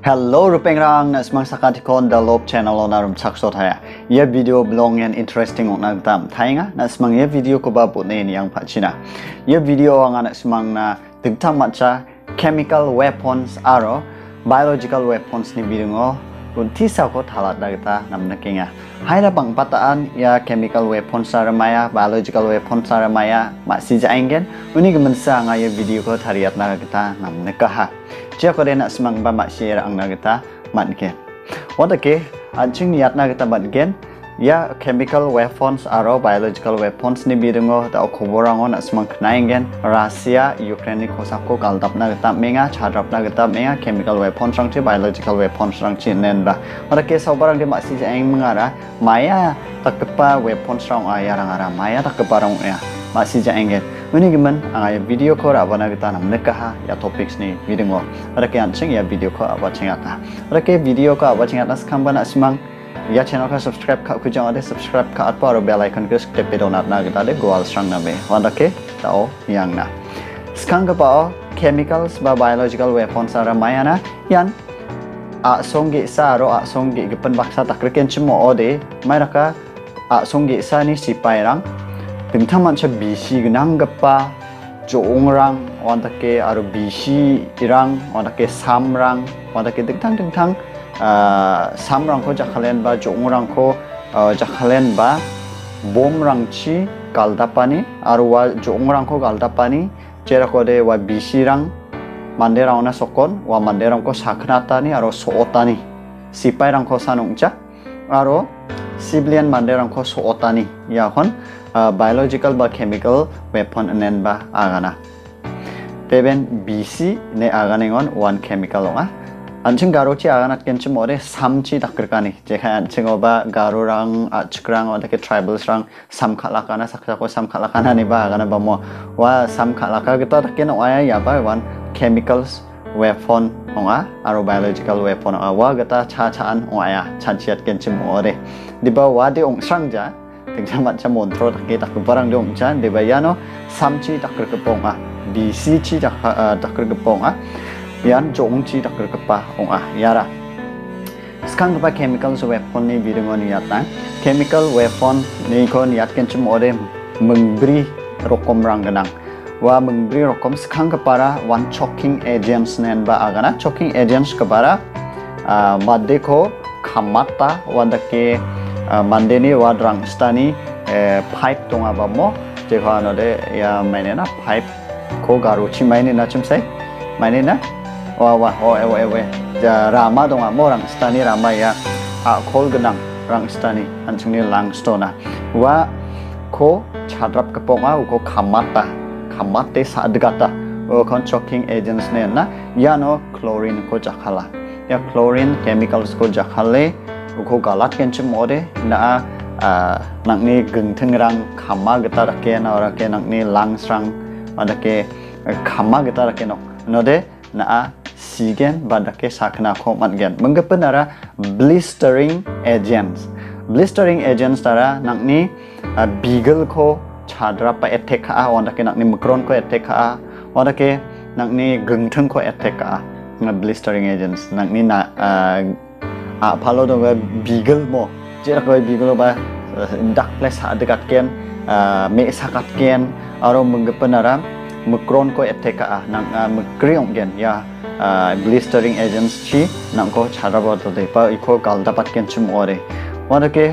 Hello rupengrang na semang sakatikon da lop channel onarum saksot haya. Ia video belong yang interesting onang tam thainga na semang ia video ko ba putne ni yang pachina. Ia video ang anak semang na tigtang matcha chemical weapons aro biological weapons ni bidungo kunti sa ko thalat da kita namna kenga. Hai da bang pataan ia chemical weapons saramaya biological weapons saramaya masih jaengen uni gemensa nga ia video ko thariat na kita namna kaha. Jika kau nak semang bamak share ang nagita matgen. Wanda ke anjing niat nagita matgen ya chemical weapons aro biological weapons ni bidungo da okuborango nak semang kenaingen Rusia Ukraine ko sakko kaldap nagita menga chadrap nagita menga chemical weapons rang ci biological weapons rang ci nen ba. Wanda ke sobarang di maksi jaeng mengara maya takpa weapons rang ayarang ara maya takpa rang ya masih jaengen. Ini gimana? Angai video ko apa na kita nam nekaha ya topics ni video. Ada ke ancing ya video ko apa cengata. Ada ke video ko apa cengata sekarang nak semang ya channel ko subscribe ka kujang ada subscribe ka atau ada bell icon ko step donat na kita ada goal strang na be. Ada ke tau yang na. Sekarang ke pao chemicals ba biological weapons ara mayana yan a songge sa ro a songge gepen baksa takreken cemo ode mayaka a songge sa ni sipairang Tentang macam bisi genang gepa, joongrang, orang take aru bisi irang, orang take samrang, orang take tentang samrang ko jakalen ba, joongrang ko jakalen ba, bomrang ci kaldapani, aru wa joongrang ko kaldapani, cera ko de wa bisi rang, manderang na sokon, wa manderang ko saknatani, aru sootani, sipai rang ko sanungca, aru civilian manderang ko sootani, ya kon. Biological ba chemical weapon nen ba agana teben BC ne agane ngon one chemical onga anching garochi agana kenchim ore samchi dakrkani jekha anching oba garorang achkrang odake tribals rang samkhalakana saksako samkhalakana ni ba agana ba mo wa samkhalaka kita taken oya ya ba one chemicals weapon onga aro biological weapon onga wa gata cha-chaan oya chanchiat kenchim ore diba wa de ongsangja Tinggal macam montro tak kita barang dong jan debayano samci tak kerkepong BC ci tak kerkepong yan jong ci tak kerkepa yara sekarang kepa chemical weapon ni bidungo niatna chemical weapon ni ko niat ken cemore mengberi rokom rang genang wa mengberi rokom sekarang kepara one choking agents nen ba agana choking agents kepara madde ko khamata wanda ke mandeni wadrang stani pipe tonga ba mo jekha no de ya maine na pipe ko garuchi maine na chum sai maine na wa ja rama donga mo rang stani rama ya a khol genang rang stani anchungni lang stona wa ko chadrap kaponga ko khamate sadgata o kon choking agents ne na ya no chlorine ko jakhala ya chlorine chemicals ko jakhale uko galat kencem ode na nangni gengtheng rang khama geta rake na rake nangni lungs rang adake khama geta rake no node na sigen badake sakna ko matgen menggepen ara blistering agents tara nangni beagle ko chadra pa attack a ondake nangni micron ko attack a ondake nangni gengtheng ko attack a blistering agents nangni na palo dong beagle mo jera ko beagle ba dak place dekat ken me sakat ken aro menggepen ara micron ko attack nang mekriong gen ya blistering agents chi nang ko chara ba to de pa iko gal dapat ken chum ore wada ke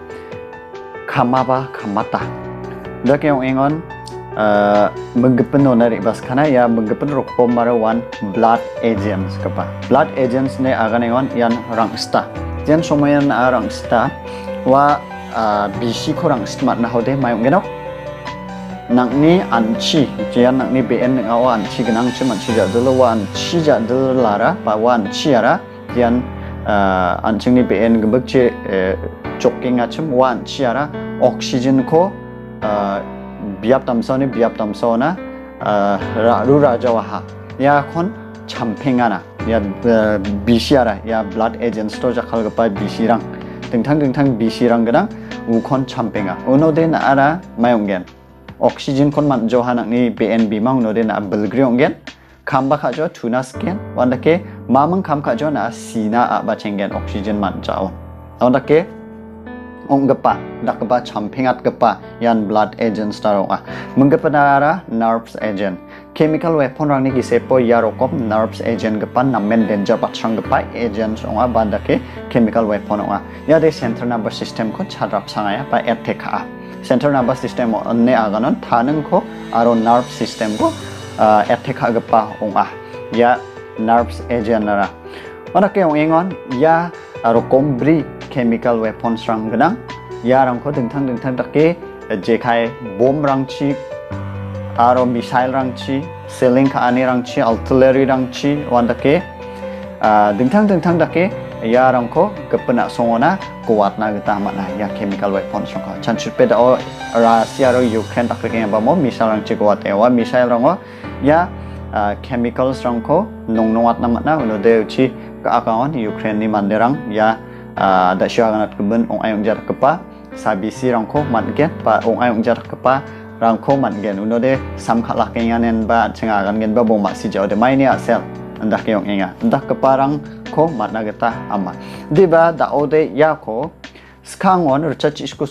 khamata dak yang engon menggepen nonari bas kana ya menggepen rokom mara one blood agents kapa blood agents ne aganengon yan rangsta jen somayan rangsta wa bisi ko rangsta na hode mayong genok nangni anchi jian nangni bn ngawa anchi genang cuman chi jadul wa anchi jadul lara pa wa anchi ara jian anchingni bn gebek che choking achum wa anchi ara oxygen ko biap tamso na rura jawaha ya kon champengana ya bisiara ya blood agents to jakal gapa bisirang tengtang bisirang gedang ukon champenga uno de na ara mayonggen oxygen kon man johanang ni BNB mang no de na belgrionggen kam ba kha jo tuna skin wanda ke mamang kam kha jo na sina a ba chengen oxygen man jaon wanda ke ong gapa dakba champingat gapa yan blood agents taronga mengapa nara nerves agent chemical weapon rang ni gisepo yarokop nerves agent gapa namen danger patrang gapa agents onga bandake chemical weapon onga ya de central nervous system ko chadrap sangaya ba attack ha central nervous system onne aganon thanung ko aro nerve system ko attack ha gapa onga ya nerves agent nara ona ke ongengon ya aro kombri chemical weapons rang genang ya rang ko dengtang dake jekai bom rang chi aro missile rang chi selling ka ani rang chi artillery rang chi wanda ke dengtang dake ya rang ko gepena songona kuat na geta mana ya chemical weapons rang ko chan chupe da Russia ro Ukraine tak ke ba mo missile rang chi kuat wa missile rang ya chemicals rang ko nongnongat na mana uno de chi ka akaon Ukraine ni manderang ya da syaganat keben ong ayong jarak kepa sabisi rangko matgen pa ong ayong jarak kepa rangko matgen uno de sam khalah kenganen ba cengagan gen ba bong maksi jauh de mai ni asel andah keong enga andah kepa rangko matna geta ama diba da ode ya ko skangon research isku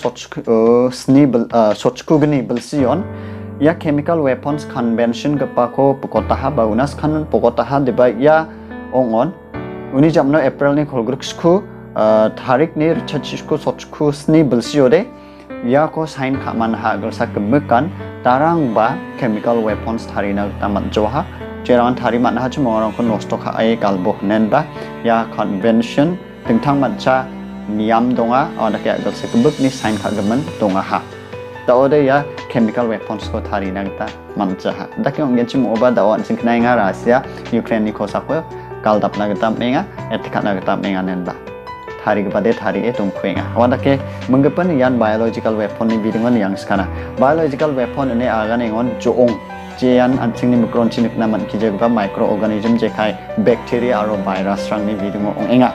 sochku gni belsion ya chemical weapons convention kepa ko pokotaha baunas kan pokotaha diba ya ongon uni jamno April ni kolgrukku tarik ni researchku sochku sni belsiode ya ko sign khaman ha gersa kebekan tarang ba chemical weapons tharina tamat joha jerangan thari man ha chumorang ko nosto kha ai kalbo nen ba ya convention tengthang matcha niam donga ona ke gersa kebek ni sign kha gemen donga ha da ode ya chemical weapons ko tharina ta mancha ha da ke ongen chim oba da wan sing knai nga Russia Ukraine ni ko sakwe kaldap na gata menga etika na gata menga nen ba thari gede thari tungkhuenga wanda ke menggepan yan biological weapon ni bidingon yang skana biological weapon ne agan engon joong jean anching ni mikron chinik na man kije ba microorganism je khai bacteria aro virus rang ni bidingo ongenga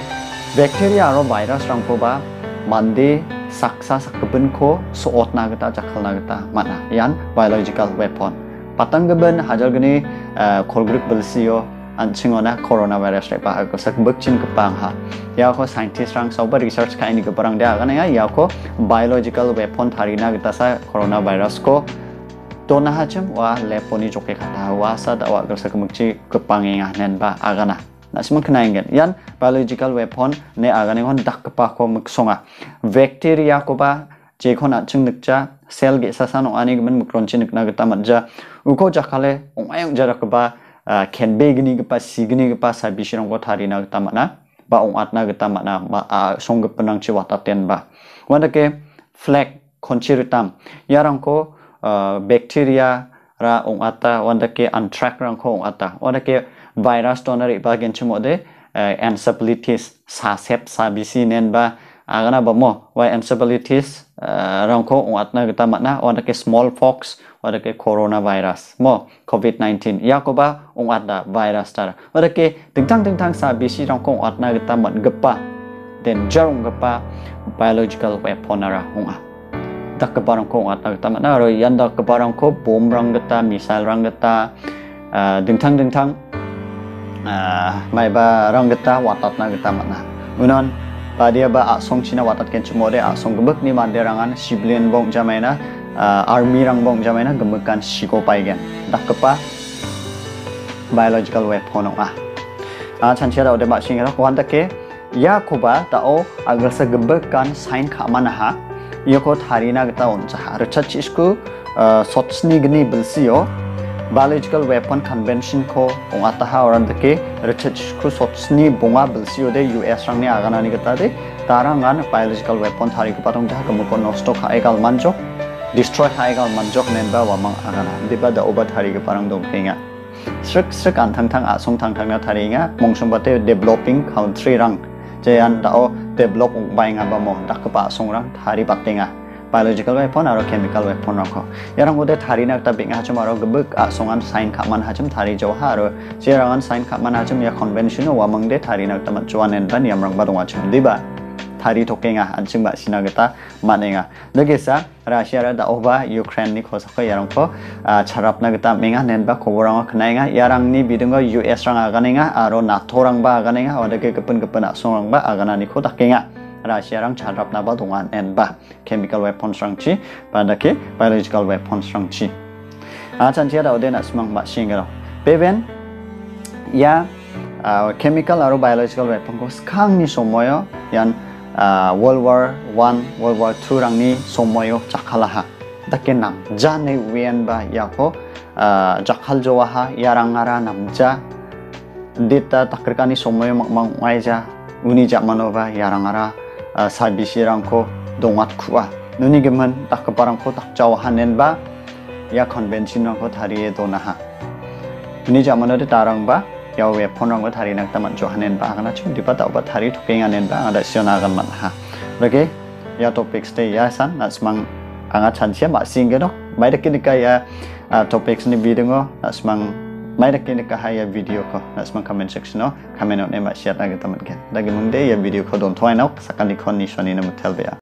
bacteria aro virus rang ko ba mande saksa sakben ko soot na gata jakal na gata mana yan biological weapon patang geben hajar geni kolgruk belsio anchingona coronavirus lepa ko sak bekchin kepang ha ya ko scientist rang soba research ka ini keparang dia kan ya ko biological weapon tharina gita sa coronavirus ko dona hachem wa leponi joke kata wa sa da wa sak mukchi kepangenga nen ba agana na simang knaingen yan biological weapon ne agane hon dak kepa ko muksonga bacteria ko ba je khon aching nikcha cell ge sasano ani gmen mukronchin nikna gita matja uko jakale ongayong jarak ba ken begini gepa sigini gepa sabisirong ko tharina geta mana ba ong atna geta mana ba song gepenang chi wataten ba wanda ke flag konchiritam yarang ko bacteria ra ong ata wanda ke anthrax rang ko ong ata wanda ke virus tonari ba gen chimode encephalitis sasep sabisi nen ba agana ba mo wa encephalitis rang ko ong atna geta mana wanda ke smallpox wada ke coronavirus mo COVID-19 ya ko ba ong ada virus tara wada ke tengtang sa bisi rang ko atna geta mat gepa den jarong gepa biological weapon ara honga dak ke barang ko atna geta mat na ro yan dak ke barang ko bom rang geta missile rang geta tengtang mai ba rang geta watat na geta mat na unon dia ba asong china watat ken chumode asong gebek ni manderangan civilian bong jamaina army rang bong jamaina gemekan siko paigen dak kepa biological weapon ong chanchia da ode ma sing ra ko anda ke ya koba da o agar sa gebekan sign kha mana ha yo ko tharina gata on cha research isku sotsni gni bilsio biological weapon convention ko ong ataha oran ke research ku sotsni bonga bilsio de US rang ni agana ni gata de tarangan biological weapon thari ko patong ja ko nosto kha egal manjok destroy haigal manjok nenba wamang agana diba da obat hari ke parang dong penga srek an thang asong thang na tharinga mongsambate developing country rang jayan da o develop bai nga ba mo dak pa asong rang thari patenga biological weapon aro chemical weapon rang ko yarang ode thari na ta benga hachum aro gebek asongan sign khaman hachum thari jo ha aro jerangan sign khaman hachum ya convention wamang de thari na ta machuan en ban yamrang ba dong achum diba thari tokenga anching ba sina gita manenga logesa Russia ra da oba Ukraine ni khosako yarang ko charapna gita menga nenba khoborang khnaiga yarang ni bidungo US rang aganenga aro NATO rang ba aganenga odake gepun asong rang ba agana ni kho takenga Russia rang charapna ba dongan enba chemical weapons rang chi padake biological weapons rang chi chanchia da odena smang ba singero beven ya chemical aro biological weapon ko skang ni somoyo yan World War I, World War II rangni somoyo chakhalaha dake nam jane wen ba yako jakhal jowaha yarangara namja data takrikani somoyo mangmaija uni jamanova yarangara sabisirangko dongat kuwa nuni gemen takkeparangko takjawahanen ba ya convention rangko thariye donaha uni jamanode tarang ba yaw weapon rang ko thari nak taman johanen ba kana chung di pata ba thari thukenga nen ba ada siona gan man ha lagi ya topics te ya san na smang anga chansia ba singero mai dekinika ya topics ni video na smang mai dekinika ha ya video ko na smang comment section no comment ne ba share na ga taman ken lagi mungde ya video ko don thoina sakani khon ni shoni na mutel be